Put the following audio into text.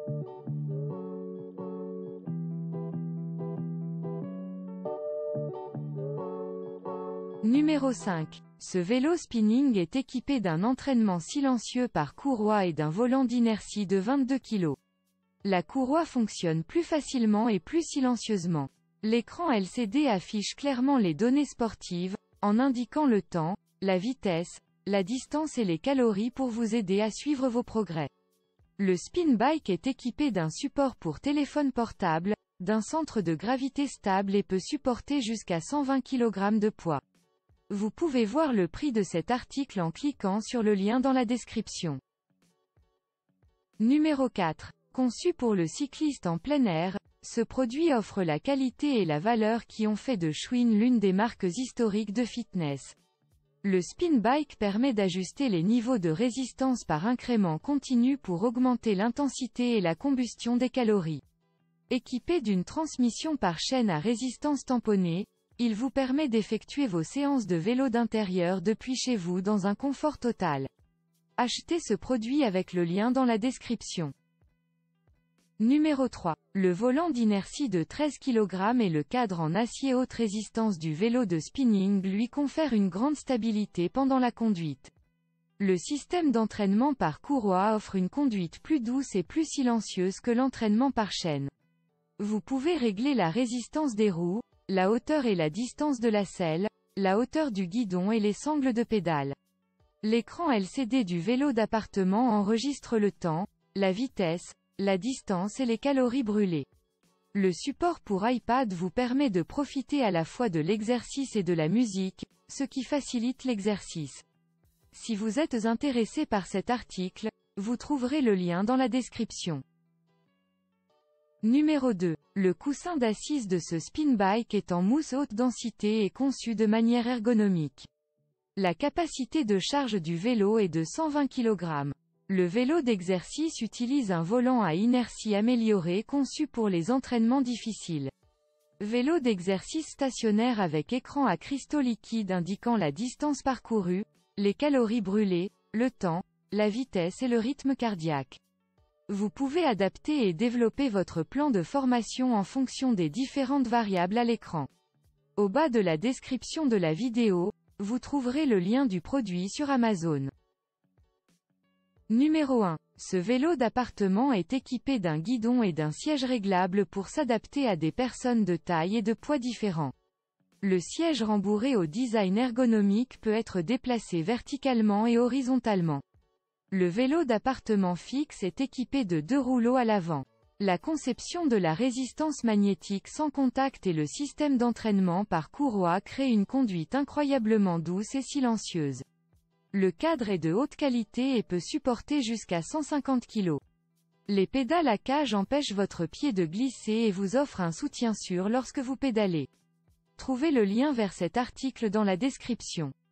Numéro 5. Ce vélo spinning est équipé d'un entraînement silencieux par courroie et d'un volant d'inertie de 22 kg. La courroie fonctionne plus facilement et plus silencieusement. L'écran LCD affiche clairement les données sportives, en indiquant le temps, la vitesse, la distance et les calories pour vous aider à suivre vos progrès. Le spin bike est équipé d'un support pour téléphone portable, d'un centre de gravité stable et peut supporter jusqu'à 120 kg de poids. Vous pouvez voir le prix de cet article en cliquant sur le lien dans la description. Numéro 4. Conçu pour le cycliste en plein air, ce produit offre la qualité et la valeur qui ont fait de Schwinn l'une des marques historiques de fitness. Le spin bike permet d'ajuster les niveaux de résistance par incrément continu pour augmenter l'intensité et la combustion des calories. Équipé d'une transmission par chaîne à résistance tamponnée, il vous permet d'effectuer vos séances de vélo d'intérieur depuis chez vous dans un confort total. Achetez ce produit avec le lien dans la description. Numéro 3. Le volant d'inertie de 13 kg et le cadre en acier haute résistance du vélo de spinning lui confèrent une grande stabilité pendant la conduite. Le système d'entraînement par courroie offre une conduite plus douce et plus silencieuse que l'entraînement par chaîne. Vous pouvez régler la résistance des roues, la hauteur et la distance de la selle, la hauteur du guidon et les sangles de pédale. L'écran LCD du vélo d'appartement enregistre le temps, la vitesse, la distance et les calories brûlées. Le support pour iPad vous permet de profiter à la fois de l'exercice et de la musique, ce qui facilite l'exercice. Si vous êtes intéressé par cet article, vous trouverez le lien dans la description. Numéro 2. Le coussin d'assise de ce spin bike est en mousse haute densité et conçu de manière ergonomique. La capacité de charge du vélo est de 120 kg. Le vélo d'exercice utilise un volant à inertie améliorée conçu pour les entraînements difficiles. Vélo d'exercice stationnaire avec écran à cristaux liquides indiquant la distance parcourue, les calories brûlées, le temps, la vitesse et le rythme cardiaque. Vous pouvez adapter et développer votre plan de formation en fonction des différentes variables à l'écran. Au bas de la description de la vidéo, vous trouverez le lien du produit sur Amazon. Numéro 1. Ce vélo d'appartement est équipé d'un guidon et d'un siège réglable pour s'adapter à des personnes de taille et de poids différents. Le siège rembourré au design ergonomique peut être déplacé verticalement et horizontalement. Le vélo d'appartement fixe est équipé de 2 rouleaux à l'avant. La conception de la résistance magnétique sans contact et le système d'entraînement par courroie créent une conduite incroyablement douce et silencieuse. Le cadre est de haute qualité et peut supporter jusqu'à 150 kg. Les pédales à cage empêchent votre pied de glisser et vous offrent un soutien sûr lorsque vous pédalez. Trouvez le lien vers cet article dans la description.